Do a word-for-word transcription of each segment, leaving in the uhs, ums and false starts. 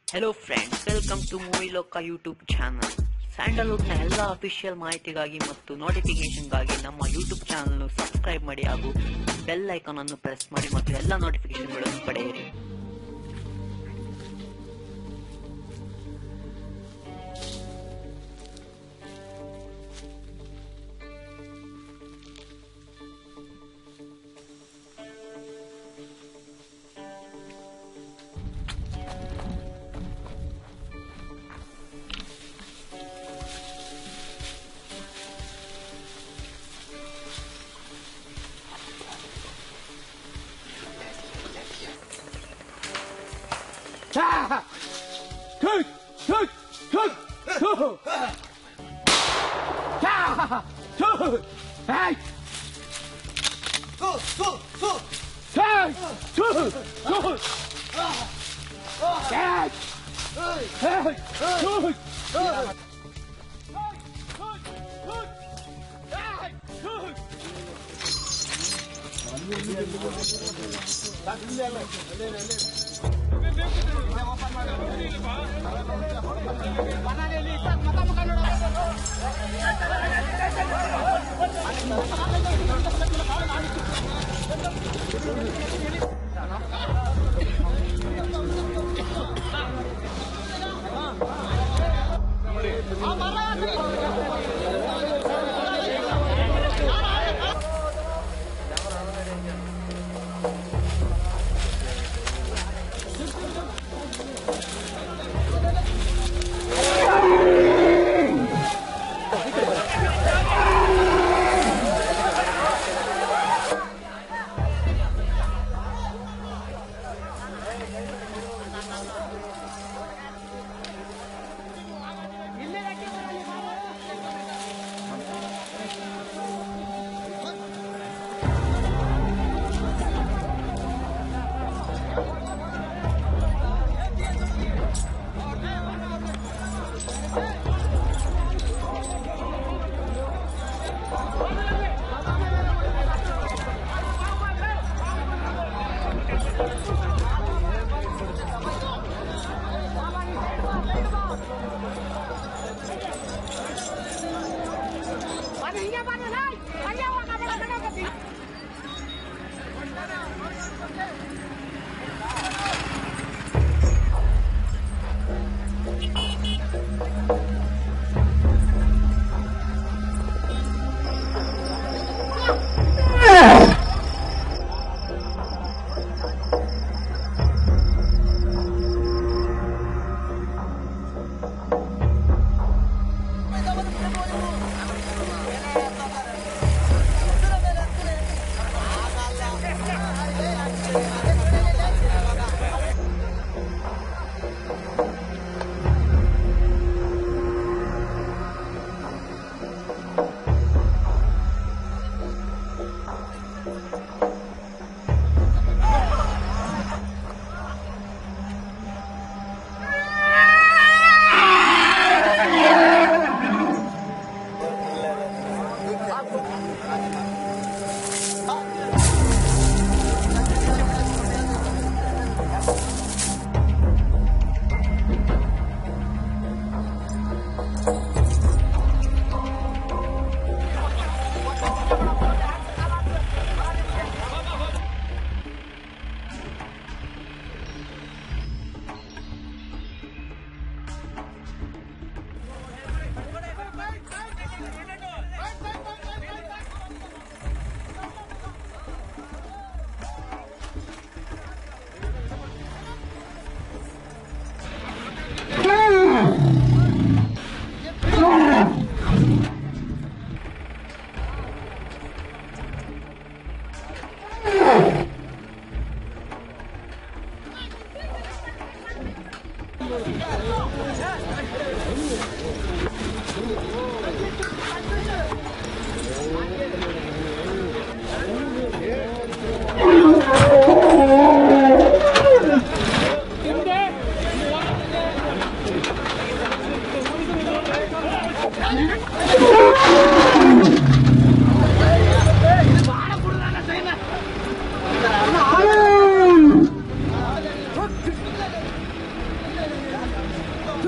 Hello friends, welcome to MovieLoka YouTube channel. ಸ್ಯಾಂಡಲ್ವುಡ್ನ ಎಲ್ಲ official ಮಾಹಿತಿಗಾಗಿ ಮತ್ತು ನೋಟಿಫಿಕೇಶನ್ಗಾಗಿ ನಮ್ಮ ಯೂಟ್ಯೂಬ್ ಚಾನಲ್ ಸಬ್ಸ್ಕ್ರೈಬ್ ಮಾಡಿ ಹಾಗೂ ಬೆಲ್ ಐಕಾನ್ ಅನ್ನು ಪ್ರೆಸ್ ಮಾಡಿ ಮತ್ತು ಎಲ್ಲ ನೋಟಿಫಿಕೇಶನ್ಗಳನ್ನು ಪಡೆಯಿರಿ. Ah! Cook! Cook! Cook! Cook! Ah! Cook! Hey! Go! Go! Go! Hey! Cook! Cook! Hey! Hey! Cook! Cook!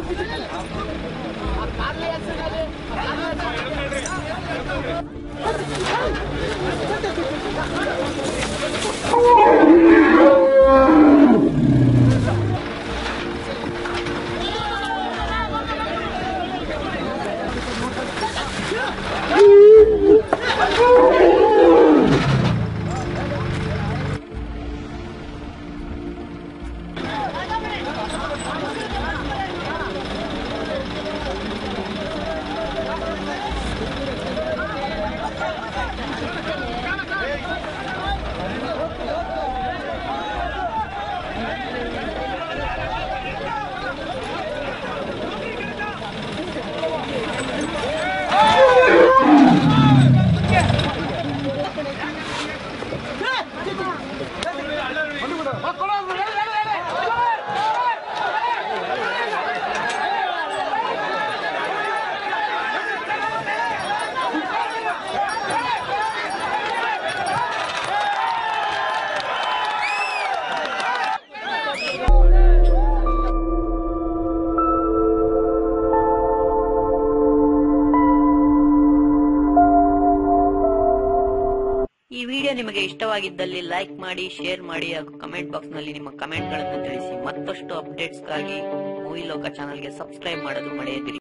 ಈ ವಿಡಿಯೋ ನಿಮಗೆ ಇಷ್ಟವಾಗಿದ್ದಲ್ಲಿ ಲೈಕ್ ಮಾಡಿ, ಶೇರ್ ಮಾಡಿ ಹಾಗೂ ಕಮೆಂಟ್ ಬಾಕ್ಸ್ ನಲ್ಲಿ ನಿಮ್ಮ ಕಮೆಂಟ್ ಗಳನ್ನು ತಿಳಿಸಿ. ಮತ್ತಷ್ಟು ಅಪ್ಡೇಟ್ಸ್ ಗಾಗಿ ಮೂವಿ ಲೋಕ ಚಾನೆಲ್ ಗೆ ಸಬ್ಸ್ಕ್ರೈಬ್ ಮಾಡೋದು ಮರೆಯದಿರಿ.